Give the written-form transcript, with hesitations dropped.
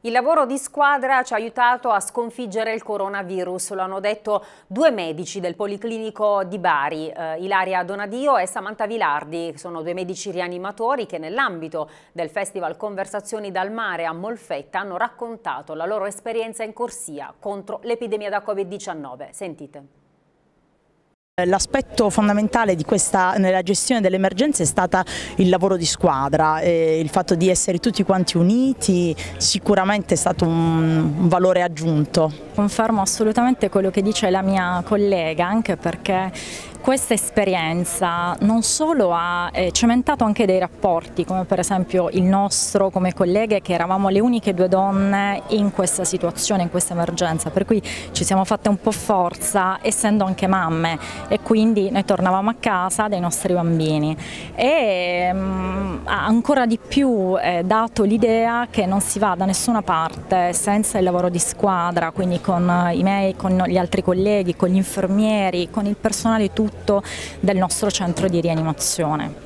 Il lavoro di squadra ci ha aiutato a sconfiggere il coronavirus, lo hanno detto due medici del Policlinico di Bari, Ilaria Donadio e Samantha Vilardi. Sono due medici rianimatori che nell'ambito del Festival Conversazioni dal Mare a Molfetta hanno raccontato la loro esperienza in corsia contro l'epidemia da Covid-19. Sentite. L'aspetto fondamentale di nella gestione dell'emergenza è stata il lavoro di squadra, il fatto di essere tutti quanti uniti sicuramente è stato un valore aggiunto. Confermo assolutamente quello che dice la mia collega, anche perché questa esperienza non solo ha cementato anche dei rapporti, come per esempio il nostro come colleghe, che eravamo le uniche due donne in questa situazione, in questa emergenza, per cui ci siamo fatte un po' forza essendo anche mamme, e quindi noi tornavamo a casa dai nostri bambini, e ha ancora di più dato l'idea che non si va da nessuna parte senza il lavoro di squadra, quindi con con gli altri colleghi, con gli infermieri, con il personale tutto del nostro centro di rianimazione.